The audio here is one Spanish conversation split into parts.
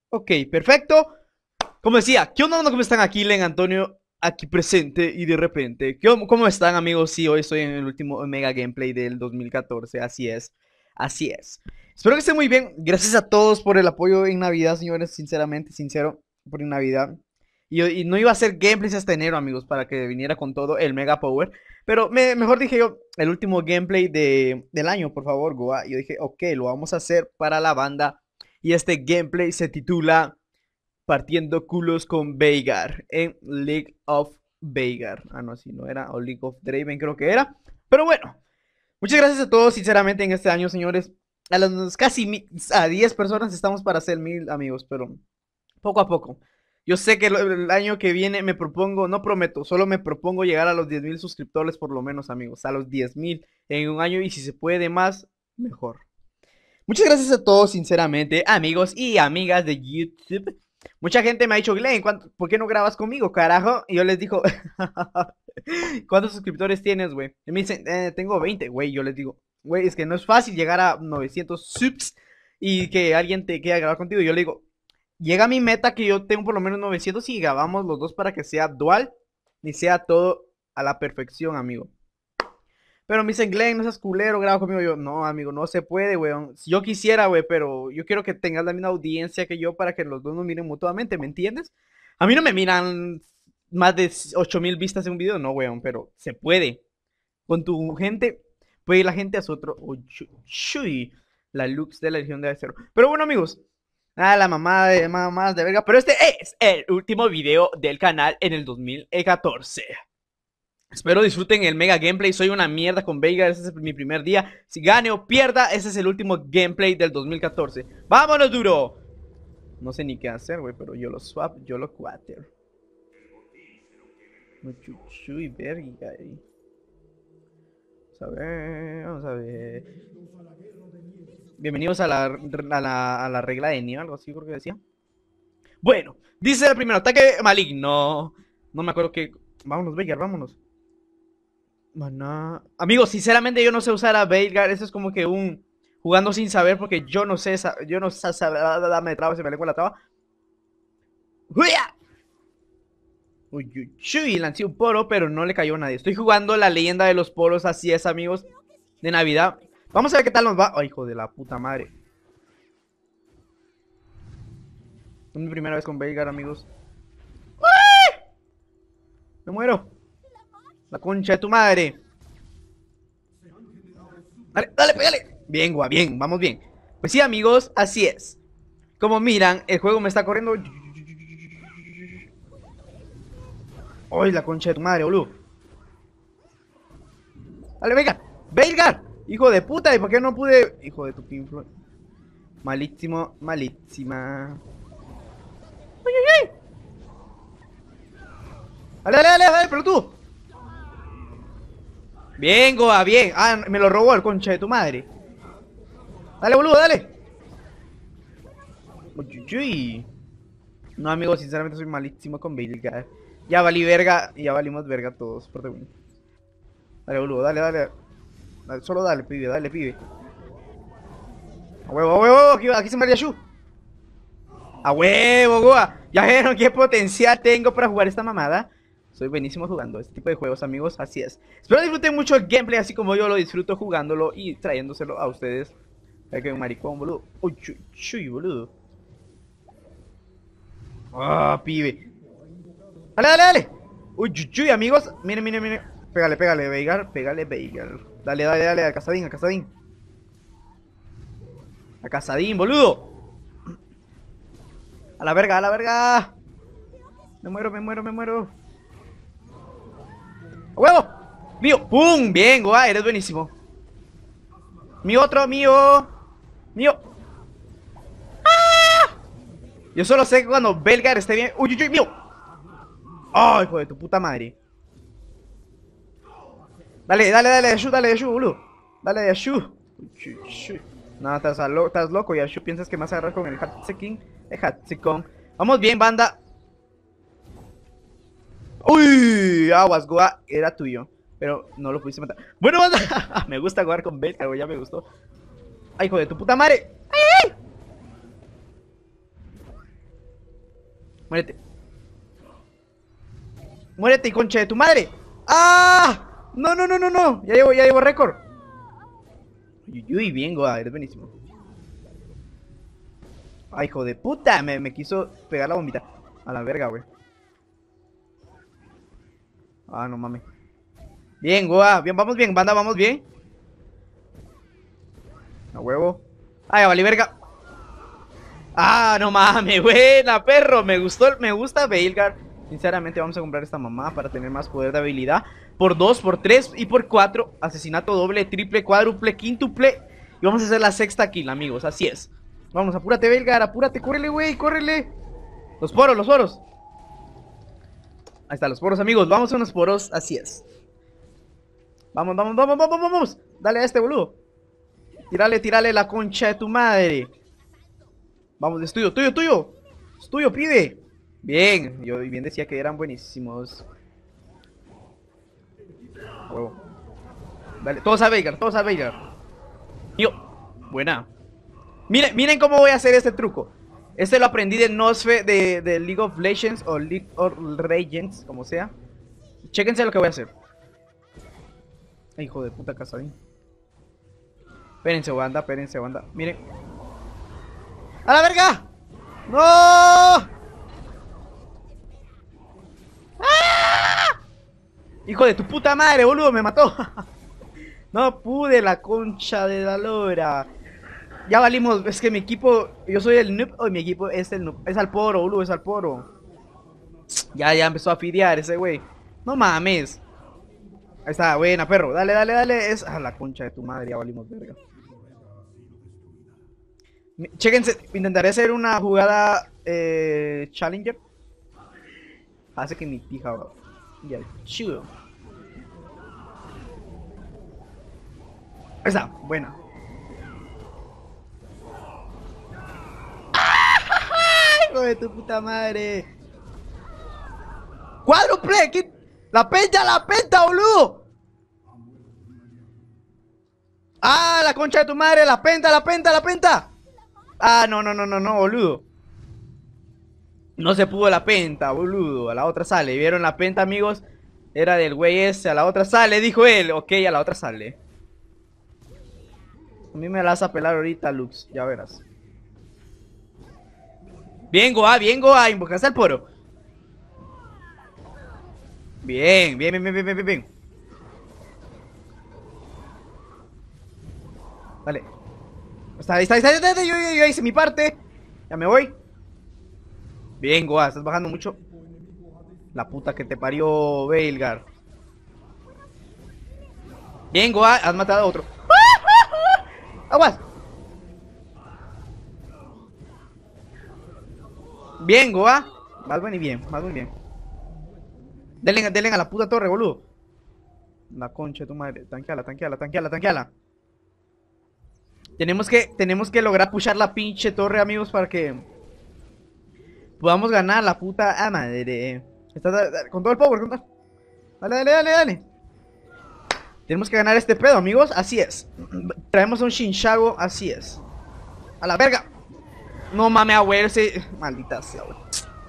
Ok, perfecto. Como decía, ¿qué onda? ¿Cómo están? Aquí Len Antonio, aquí presente y de repente. ¿Cómo están, amigos? Sí, hoy estoy en el último Mega Gameplay del 2014, así es. Así es. Espero que estén muy bien. Gracias a todos por el apoyo en Navidad, señores. Sinceramente, sincero, por Navidad. Y no iba a hacer gameplays hasta enero, amigos, para que viniera con todo el Mega Power. Pero mejor dije yo, el último gameplay del año, por favor, Goa. Y yo dije, ok, lo vamos a hacer para la banda. Y este gameplay se titula Partiendo culos con Veigar en League of Veigar. Ah, no, si no era, o League of Draven creo que era. Pero bueno, muchas gracias a todos, sinceramente, en este año, señores. A las a 10 personas estamos para hacer 1000 amigos, pero poco a poco. Yo sé que el año que viene me propongo, no prometo, solo me propongo llegar a los 10.000 suscriptores por lo menos, amigos. A los 10.000 en un año y si se puede más, mejor. Muchas gracias a todos, sinceramente, amigos y amigas de YouTube. Mucha gente me ha dicho, Glenn, ¿por qué no grabas conmigo, carajo? Y yo les digo, ¿cuántos suscriptores tienes, güey? Y me dicen, tengo 20, güey. Yo les digo, güey, es que no es fácil llegar a 900 subs y que alguien te quiera grabar contigo. Y yo le digo, llega a mi meta que yo tengo por lo menos 900 y grabamos los dos para que sea dual y sea todo a la perfección, amigo. Pero me dicen, Glenn, no seas culero, graba conmigo. Yo, no, amigo, no se puede, weón. Si yo quisiera, güey, pero yo quiero que tengas la misma audiencia que yo para que los dos nos miren mutuamente, ¿me entiendes? A mí no me miran más de 8000 vistas en un video, no, weón, pero se puede. Con tu gente, puede ir la gente a su otro. Oh, chuy, la Lux de la Legión de Acero. Pero bueno, amigos. La mamá de mamás de verga. Pero este es el último video del canal en el 2014. Espero disfruten el mega gameplay. Soy una mierda con Veigar. Ese es mi primer día. Si gane o pierda, ese es el último gameplay del 2014. ¡Vámonos, duro! No sé ni qué hacer, güey, pero yo lo swap, yo lo cuater. Chuchu y verga. Vamos a ver, vamos a ver. Bienvenidos a la regla de nieve, algo así creo que decía. Bueno, dice el primer ataque maligno. No me acuerdo que. Vámonos, Veigar, vámonos. Maná. Amigos, sinceramente yo no sé usar a Veigar. Eso es como que un jugando sin saber porque yo no sé, yo no sé saber, me traba, se me lengua la traba. ¡Uya! Uy, uy, uy, lancé un poro, pero no le cayó a nadie. Estoy jugando la leyenda de los poros, así es, amigos, de Navidad. Vamos a ver qué tal nos va. Ay, hijo de la puta madre. Es mi primera vez con Veigar, amigos. Me muero. La concha de tu madre. Dale, dale, pégale. Bien, gua, bien, vamos bien. Pues sí, amigos, así es. Como miran, el juego me está corriendo. ¡Ay, la concha de tu madre, boludo! ¡Dale, Veigar! ¡Veigar! ¡Hijo de puta! ¿Y por qué no pude...? Hijo de tu pinflo. Malísimo, malísima. ¡Uy, uy, uy! ¡Dale, dale, dale, dale, pelotudo! Bien, Goa, bien. Ah, me lo robó el concha de tu madre. Dale, boludo, dale. Uy, uy, uy. No, amigos, sinceramente soy malísimo con Veigar. Ya valí verga, ya valimos verga todos. Por bueno. Dale, boludo, dale, dale. Solo dale, pibe, dale, pibe. A huevo, a huevo, aquí se María Shu. A huevo, Goa. Ya vieron qué potencial tengo para jugar esta mamada. Soy buenísimo jugando este tipo de juegos, amigos, así es. Espero disfruten mucho el gameplay, así como yo lo disfruto jugándolo y trayéndoselo a ustedes. Hay que un maricón, boludo. Uy, chuy, chuy, boludo. Ah, pibe. Dale, dale, dale. Uy, chuy, chuy, amigos. Miren, miren, miren. Pégale, pégale, Veigar. Pégale, Veigar. Dale, dale, dale, al casadín, al casadín. A casadín, boludo. A la verga, a la verga. Me muero, me muero, me muero. ¡A huevo! ¡Mío! ¡Pum! Bien, Goa, eres buenísimo. Mi otro, mío. Mío. Yo solo sé que cuando Belgar esté bien. ¡Uy, uy, uy! ¡Mío! ¡Ay, hijo de tu puta madre! Dale, dale, dale, Yashu, dale, Yashu, boludo. Dale, Yashu. No, estás loco, Yashu. ¿Piensas que me vas a agarrar con el Hatseking? El Hatsekong. Vamos bien, banda. ¡Uy! Aguas, Goa, era tuyo. Pero no lo pudiste matar. Bueno, banda. Me gusta jugar con Belgar, ya me gustó. ¡Ay, hijo de tu puta madre! ¡Ay, ay! Muérete. Muérete, y concha de tu madre. ¡Ah! No, no, no, no, no. Ya llevo récord. Uy, bien, Goa, eres buenísimo. Ay, hijo de puta. Me quiso pegar la bombita. A la verga, güey. Ah, no mames. Bien, Goa. Bien, vamos bien, banda, vamos bien. A huevo. Ay, vale, verga. Ah, no mames, buena, perro. Me gusta Veilguard. Sinceramente, vamos a comprar esta mamá para tener más poder de habilidad. Por 2, por 3 y por 4. Asesinato doble, triple, cuádruple, quíntuple. Y vamos a hacer la sexta kill, amigos. Así es. Vamos, apúrate, Veilguard, apúrate. Córrele, güey, córrele. Los poros, los poros. Ahí están los poros, amigos. Vamos a unos poros, así es. Vamos, vamos, vamos, vamos, vamos. Dale a este, boludo. Tírale la concha de tu madre. Vamos, es tuyo, tuyo, tuyo. Es tuyo, pibe. Bien, yo bien decía que eran buenísimos. Huevo. Dale, todos a Veigar, todos a Veigar. Yo, buena. Miren cómo voy a hacer este truco. Este lo aprendí de Nosfe de League of Legends o League of Legends, como sea. Chéquense lo que voy a hacer. Ay, hijo de puta casadín. Espérense, banda, miren. ¡A la verga! ¡No! ¡Ah! Hijo de tu puta madre, boludo, me mató. No pude, la concha de la lora. Ya valimos, es que mi equipo, yo soy el noob, o mi equipo es el noob. Es al poro, boludo, es al poro. Ya empezó a fidear ese güey. No mames. Ahí está, buena, perro. Dale. Es a la concha de tu madre, ya valimos verga. Chéquense, intentaré hacer una jugada Challenger. Hace que mi pija, bro. Ya, chido. Ahí está, buena. Hijo de tu puta madre. ¡Cuádruple! ¿Qué? ¡La penta, boludo! ¡Ah, la concha de tu madre! ¡La penta! Ah, no, boludo. No se pudo la penta, boludo. A la otra sale. ¿Vieron la penta, amigos? Era del güey ese. A la otra sale, dijo él. Ok, a la otra sale. A mí me la vas a pelar ahorita, Lux. Ya verás. Bien, Goa. Invocaste al poro. Bien. Dale. Ahí está. Yo hice mi parte. Ya me voy. Bien, Goa. Estás bajando mucho. La puta que te parió, Veilguard. Bien, Goa. Has matado a otro. ¡Aguas! Bien, Goa. Más muy bien. Denle a la puta torre, boludo. La concha de tu madre. Tanqueala. Tenemos que lograr pushar la pinche torre, amigos, para que podamos ganar la puta madre. Con todo el power, con todo. Dale. Tenemos que ganar este pedo, amigos. Así es. Traemos a un Shinshago, así es. A la verga. No mames, güey, ese... Maldita sea, güey.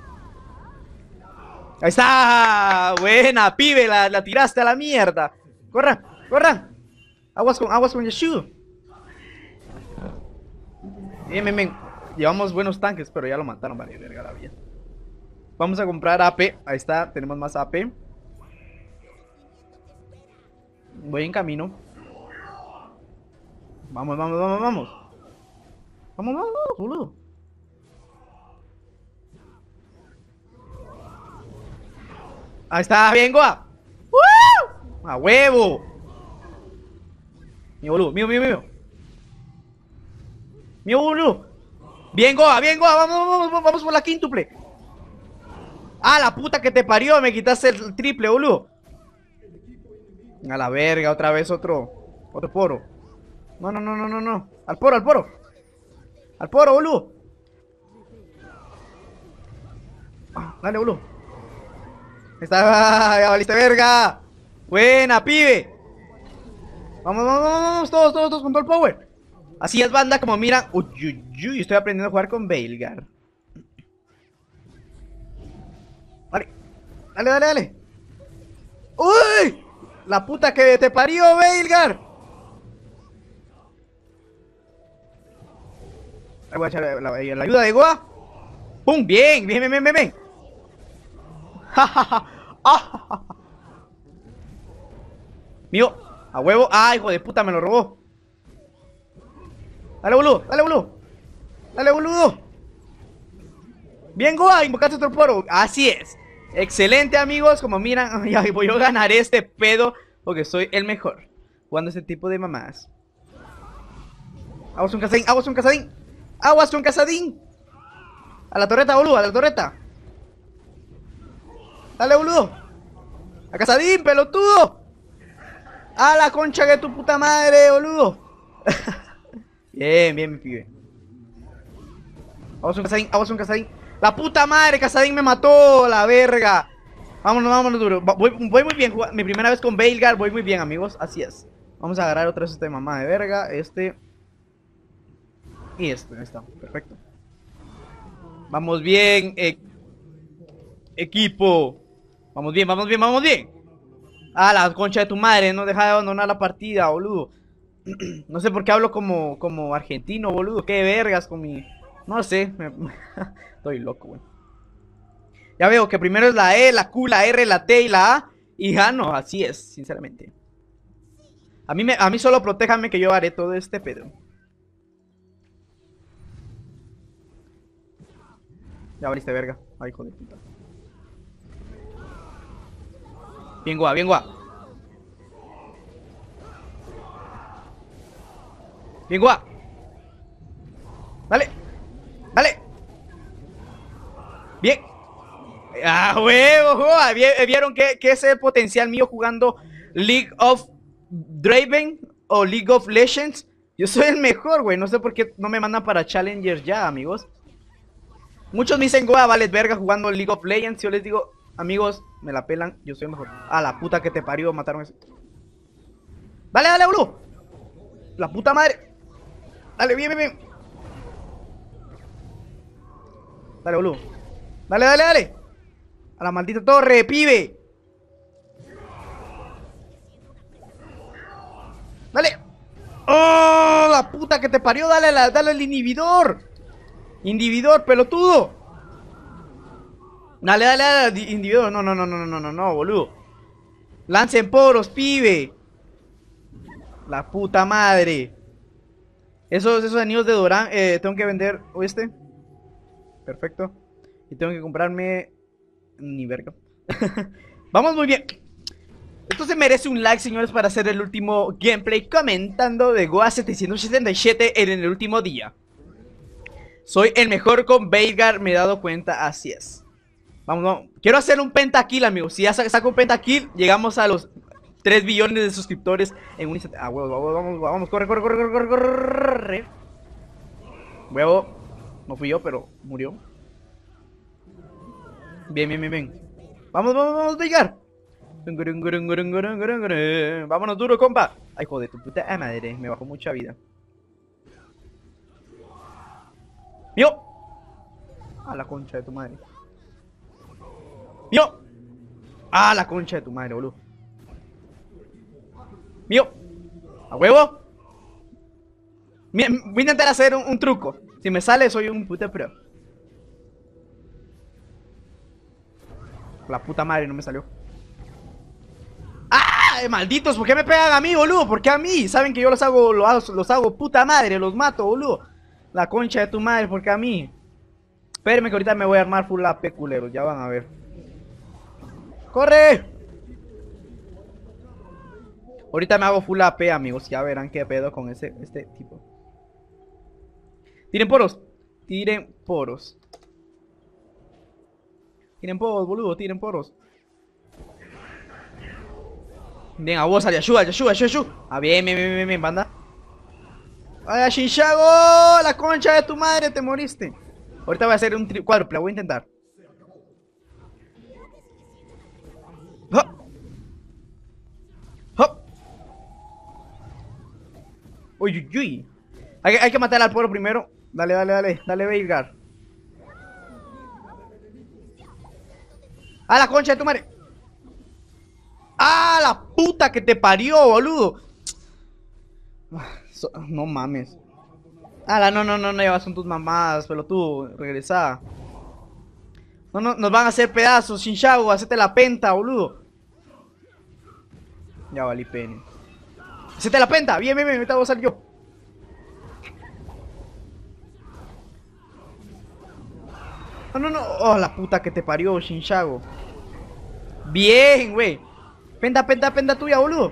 Ahí está. Buena, pibe, la tiraste a la mierda. Corran. Aguas con Yeshu. Bien. Llevamos buenos tanques, pero ya lo mataron, vale, verga la vida. Vamos a comprar AP. Ahí está, tenemos más AP. Voy en camino. Vamos, boludo. Ahí está, bien, Goa. ¡A huevo! Mío, boludo, mío. Mío, boludo. Bien, Goa, vamos por la quíntuple. Ah, la puta que te parió, me quitaste el triple, boludo. A la verga, otra vez otro poro. No. Al poro, boludo. Dale, boludo. Está, ya valiste verga. Buena, pibe. Vamos, todos con todo el power. Así es, banda, como miran. Uy, estoy aprendiendo a jugar con Veilguard. Dale. Dale, dale, dale. ¡Uy! La puta que te parió, Veilgar. Voy a echar la ayuda de Goa. ¡Pum! Bien, bien, bien, bien, bien, bien. Mío, a huevo. ¡Ah, hijo de puta! Me lo robó. Dale, boludo, dale, boludo. Dale, boludo. Bien, Goa, invocaste otro poro. Así es. Excelente, amigos. Como miran, ya voy a ganar este pedo porque soy el mejor jugando este tipo de mamadas. Aguas un casadín, aguas un casadín. Aguas un casadín. A la torreta, boludo, a la torreta. Dale, boludo. A casadín, pelotudo. A la concha de tu puta madre, boludo. Bien, bien, mi pibe. Aguas un casadín, aguas un casadín. La puta madre, casadín me mató, la verga. Vámonos, vámonos duro. Voy muy bien, mi primera vez con Veilgar. Voy muy bien, amigos, así es. Vamos a agarrar otra vez este mamá de verga. Este. Y este, ahí está, perfecto. Vamos bien, equipo. Vamos bien, vamos bien, vamos bien. Ah, la concha de tu madre, no deja de abandonar la partida, boludo. No sé por qué hablo como argentino, boludo. Qué vergas con mi... No sé, estoy loco, güey. Ya veo que primero es la E, la Q, la R, la T y la A. Y gano, así es, sinceramente. A mí solo protéjame que yo haré todo este pedo. Ya valiste verga. Ay, hijo de puta. Bien, Goa, bien, Goa. Bien, Goa. Dale. Dale. Bien. ¡Ah, huevo! Goa! ¿Vieron que es el potencial mío jugando League of Draven o League of Legends? Yo soy el mejor, güey. No sé por qué no me mandan para Challengers ya, amigos. Muchos me dicen, Goa, vale verga jugando League of Legends. Yo les digo, amigos, me la pelan, yo soy el mejor. A la puta que te parió, mataron a ese. Dale, dale, boludo. La puta madre. Dale, bien, bien, bien. Dale, boludo. Dale, dale, dale. A la maldita torre, pibe. Dale. ¡Oh! La puta que te parió. Dale, dale el inhibidor. Inhibidor, pelotudo. Dale, dale, dale. Inhibidor. No, no, no, no, no, no, no, boludo. Lancen poros, pibe. La puta madre. Esos anillos de Dorán, tengo que vender, ¿oíste? Perfecto. Y tengo que comprarme... Ni verga. Vamos muy bien. Esto se merece un like, señores, para hacer el último gameplay comentando de Goa 777 en el último día. Soy el mejor con Veilgar, me he dado cuenta, así es. Vamos, vamos. Quiero hacer un pentakill, amigos. Si ya saco un pentakill, llegamos a los 3 billones de suscriptores en un instante. Ah, huevo, vamos, vamos, vamos, corre, corre, corre, corre, corre, corre. Huevo. No fui yo, pero murió. Bien, bien, bien, bien. Vamos, vamos, vamos, Veilgar. Vámonos duro, compa. Ay, joder, tu puta madre. Me bajó mucha vida. ¡Mío! A la concha de tu madre. ¡Mío! A la concha de tu madre, boludo. ¡Mío! ¿A huevo? Voy a intentar hacer un truco. Si me sale, soy un puta pro. La puta madre, no me salió. ¡Ah! Malditos, ¿por qué me pegan a mí, boludo? ¿Por qué a mí? Saben que yo los hago puta madre, los mato, boludo. La concha de tu madre, ¿por qué a mí? Espérenme que ahorita me voy a armar full AP, culeros, ya van a ver. ¡Corre! Ahorita me hago full AP, amigos, ya verán qué pedo con este tipo. Tiren poros. Tiren poros. Tiren poros, boludo, tiren poros. Bien, a vos, a Yashua. Ah, bien, bien, bien, bien, bien, banda. ¡Ay, Shinchago! ¡La concha de tu madre! ¡Te moriste! Ahorita voy a hacer un cuádruple, voy a intentar. ¡Hop! ¡Hop! ¡Uy, uy, uy! Hay que matar al poro primero. Dale, dale, dale. Dale, Veilgar. ¡A la concha de tu madre! ¡Ah, la puta que te parió, boludo! No mames. No, ya son tus mamadas, pelotudo. Regresa. No, nos van a hacer pedazos, Shinshago. Hacete la penta, boludo. Ya valí pene. Hacete la penta. Bien, ahorita voy a salir yo. No. Oh, la puta que te parió, Shinshago. Bien, güey. Penta tuya, boludo.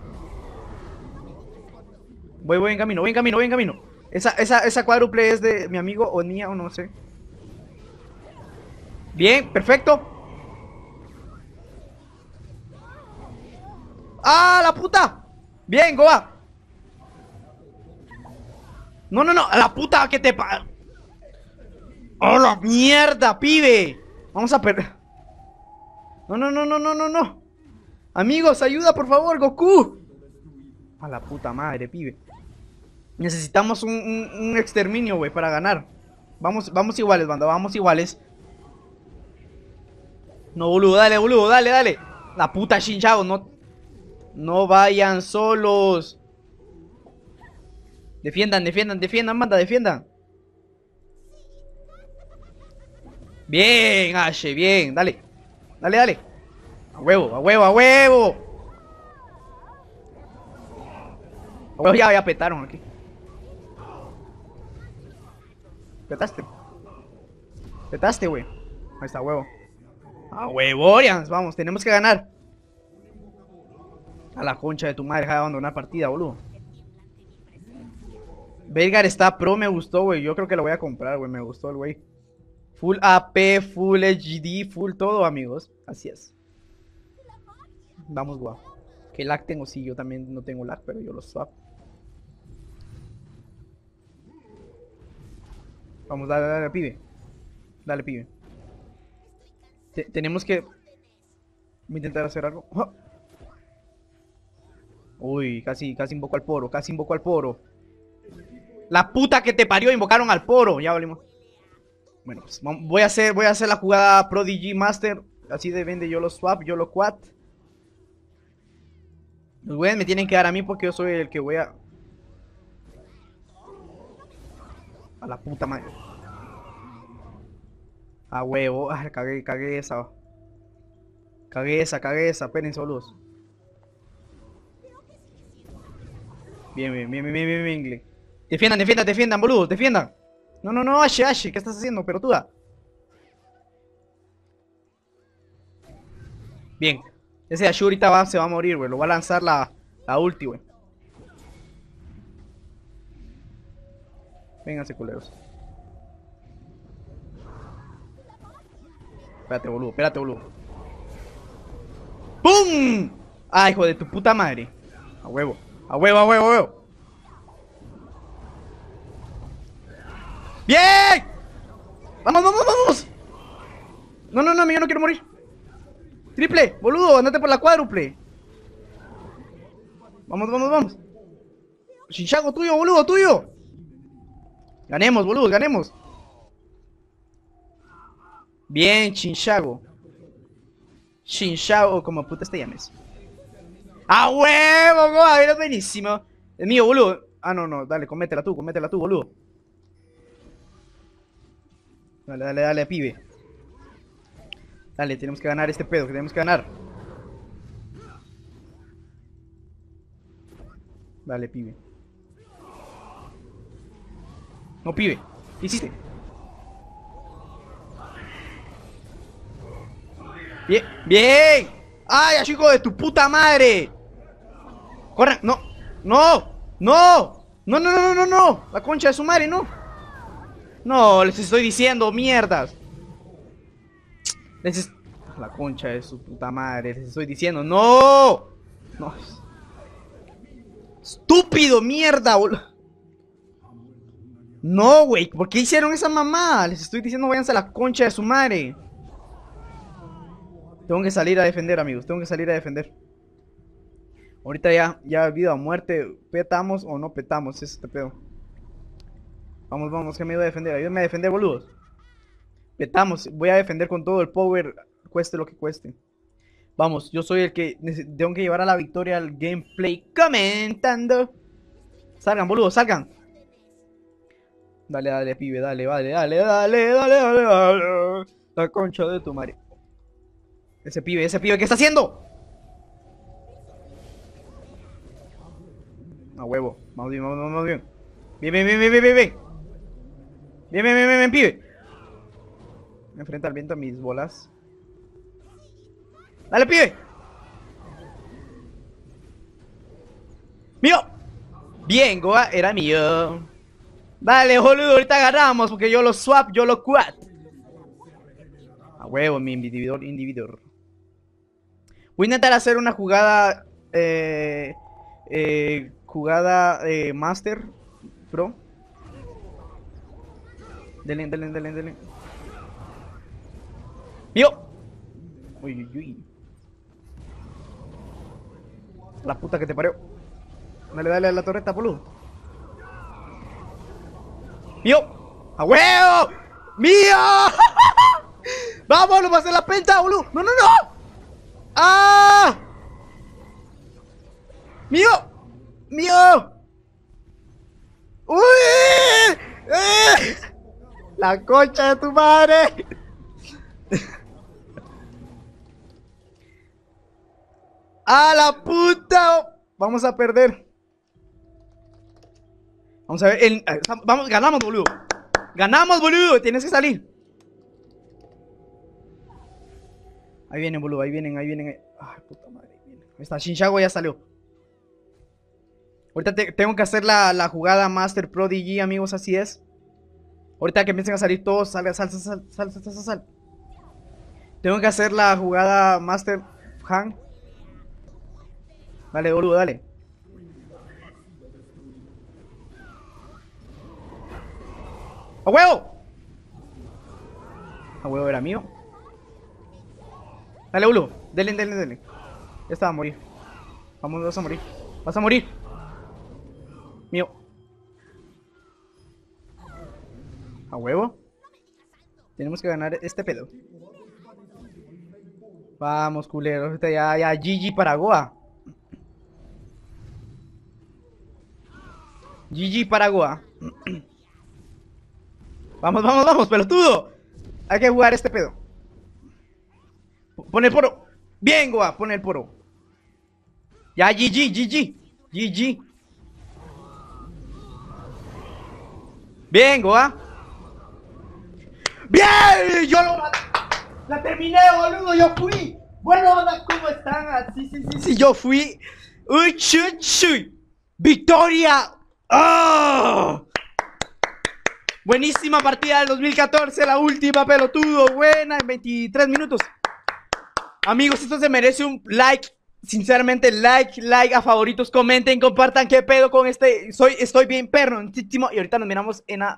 Voy en camino. Esa cuádruple es de mi amigo Onia o no sé. Bien, perfecto. ¡Ah, la puta! Bien, Goa. No, a la puta que te pa... ¡Oh, la mierda, pibe! Vamos a perder. No. Amigos, ayuda, por favor, Goku. A la puta madre, pibe. Necesitamos un exterminio, güey, para ganar. Vamos iguales, banda, vamos iguales. No, boludo, dale. La puta Shinshago, no vayan solos. Defiendan, banda, defiendan. Bien, Ashe, bien, dale. A huevo. Ya petaron aquí. Petaste, güey. Ahí está, huevo. A huevo, Orians, vamos, tenemos que ganar. A la concha de tu madre, deja de abandonar partida, boludo. Veigar está pro, me gustó, güey. Yo creo que lo voy a comprar, güey. Me gustó el güey. Full AP, full HD, full todo, amigos. Así es. Vamos, guau. ¿Qué lag tengo? Sí, yo también no tengo lag, pero yo lo swap. Vamos, dale, pibe. Dale, pibe. Tenemos que intentar hacer algo. ¡Oh! Uy, casi invoco al poro, La puta que te parió, invocaron al poro. Ya valimos. Bueno, pues voy a hacer la jugada Prodigy Master. Así de vende yo lo swap, yo lo quad. Los güeyes me tienen que dar a mí porque yo soy el que voy a... A la puta madre. A huevo. Ah, cagué esa. Cagué esa. Esperen solos. Bien. Defiendan, boludo. Defiendan. No, Ashe. ¿Qué estás haciendo, pelotuda? Bien. Ese Ashe ahorita se va a morir, güey. Lo va a lanzar la ulti, güey. Vénganse, culeros. Espérate, boludo. ¡Pum! ¡Ay, hijo de tu puta madre! A huevo. ¡Bien! ¡Vamos! No, yo no quiero morir. Triple, boludo, andate por la cuádruple. Vamos. Shinshago tuyo, boludo, tuyo. Ganemos, boludo, ganemos. Bien, Shinshago, como puta te llames. ¡A huevo, Goa! Eres buenísimo. Es mío, boludo. Ah, no, dale, cométela tú, boludo. Dale, pibe. Dale, tenemos que ganar este pedo, tenemos que ganar. Dale, pibe. No, pibe. ¿Qué hiciste? Bien. ¡Ay, chico de tu puta madre! ¡Corran! ¡No! La concha de su madre, no. No, les estoy diciendo, mierdas. La concha de su puta madre, les estoy diciendo, no. Estúpido, mierda, boludo. No, güey, ¿por qué hicieron esa mamada? Les estoy diciendo, váyanse a la concha de su madre. Tengo que salir a defender, amigos, Ahorita ya vida o muerte. ¿Petamos o no petamos? Es este pedo. Vamos, que me ayuda a defender. Ayúdame a defender, boludos. Petamos, voy a defender con todo el power cueste lo que cueste. Vamos, yo soy el que tengo que llevar a la victoria al gameplay comentando. Salgan, boludo, salgan. Dale, dale, pibe, dale, dale, dale, dale, dale, dale, dale. La concha de tu madre. Ese pibe, ¿qué está haciendo? A huevo, vamos bien, vamos bien. Bien, bien, bien, bien, bien, bien. Bien, bien, bien, bien, bien, pibe. Me enfrenta al viento a mis bolas. Dale, pibe. Mío. Bien, Goa, era mío. Dale, boludo, ahorita agarramos porque yo lo swap, yo lo quad. A huevo, mi individor. Voy a intentar hacer una jugada Master Pro. Dele, dele, dele, dele. ¡Mío! Uy, uy, uy. La puta que te parió. Dale, dale a la torreta, boludo. ¡Mío! ¡A huevo! ¡Mío! ¡Vamos, lo pasé la penta, boludo! ¡No, no, no! ¡Ah! ¡Mío! ¡Mío! ¡Uy! ¡La concha de tu madre! ¡A la puta! Vamos a perder. Vamos a ver. Vamos, ganamos, boludo. Ganamos, boludo. Tienes que salir. Ahí vienen, boludo. Ahí vienen, ahí vienen. Ay, puta madre. Ahí está. Shinshago ya salió. Ahorita tengo que hacer la jugada Master Pro DG, amigos. Así es. Ahorita que empiecen a salir todos. Sal. Tengo que hacer la jugada Master Han. Dale, boludo, dale. ¡A huevo! ¡A huevo era mío! Dale, boludo. Dele, dele, dele. Ya está, a morir. Vamos, vas a morir. Vas a morir. Mío. ¿A huevo? Tenemos que ganar este pedo. Vamos, culeros. Ahorita ya, GG para Goa. GG para Goa. Vamos, vamos, vamos, pelotudo. Hay que jugar este pedo. Pon el poro. Bien, Goa, pon el poro. Ya, GG. Bien, Goa. Bien, yo la terminé, boludo, yo fui. Bueno, onda, ¿cómo están? Sí, yo fui. Uy, chuy. Victoria. ¡Oh! Buenísima partida del 2014, la última, pelotudo. Buena, en 23 minutos. Amigos, esto se merece un like. Sinceramente, like a favoritos. Comenten, compartan qué pedo con este. Estoy bien perroncísimo. Y ahorita nos miramos en a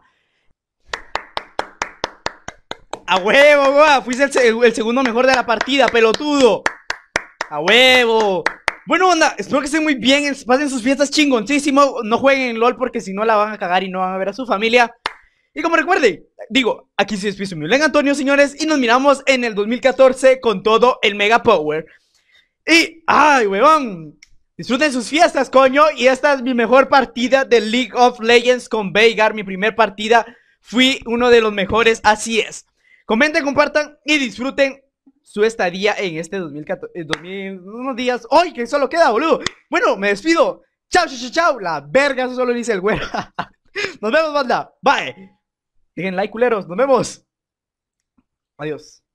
huevo, güey. Fuiste el segundo mejor de la partida, pelotudo. A huevo. Bueno, onda, espero que estén muy bien. Pasen sus fiestas chingoncísimo. No jueguen en LOL porque si no la van a cagar y no van a ver a su familia. Y como recuerden, digo, aquí se despido mi Antonio, señores. Y nos miramos en el 2014 con todo el Mega Power. Y, ay, huevón, disfruten sus fiestas, coño. Y esta es mi mejor partida de League of Legends con Veigar. Mi primer partida. Fui uno de los mejores, así es. Comenten, compartan y disfruten su estadía en este 2014, unos días. ¡Ay, que solo queda, boludo! Bueno, me despido. Chao. La verga, eso solo dice el güero. Nos vemos, banda. Bye. Dejen like, culeros. Nos vemos. Adiós.